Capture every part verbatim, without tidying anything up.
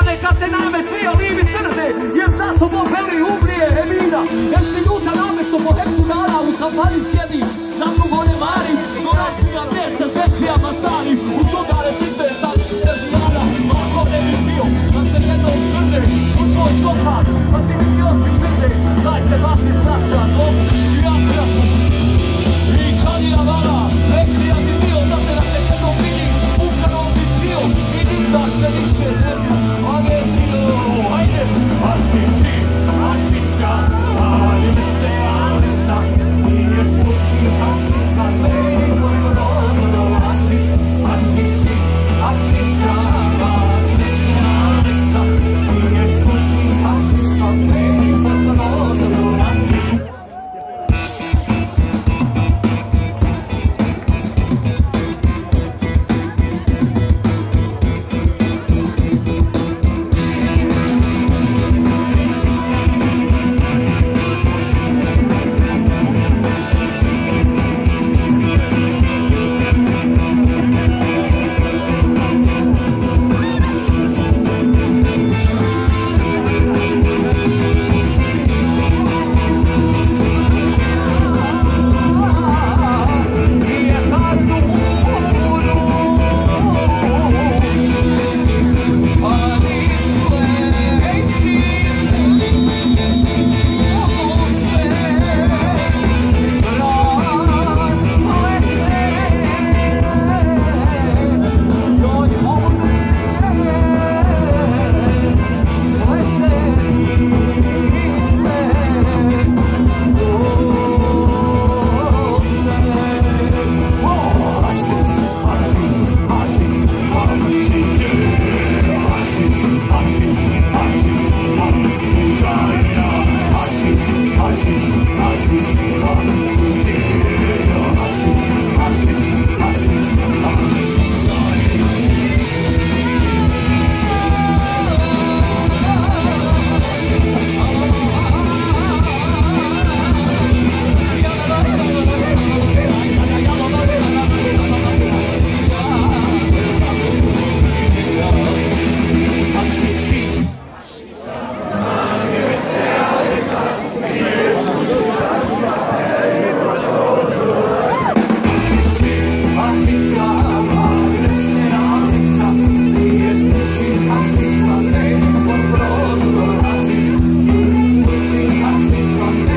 neka te name svi olivi crne, jer za tobom veli umrije Emina, jer si ljuta name što po hektu dana u kafani sjedi, za drugo ne mari, do razlija mjesta s većijama stari, u sodare sitne sad težijana, ako ne bi bio, da se jednom srne, u tvoj kopar, pa ti mi ti oči crne, daj se vati braća, dom i ja krasu. I kad je vala, rekli ja bi bio, da se na te jednom vidi, upravo bi bio, i nikda se više ne bi, a ne bio, hajde, a si si, a si sa, ali me se, ali sa, nije spušiš, a si sa, ne, moj rodno, a si si, a si si, a si sa, ali me se, ali sa, nije spušiš, a si sa, ne, moj rodno, a si si.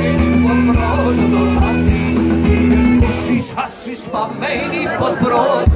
Hashish pa meni pod brod.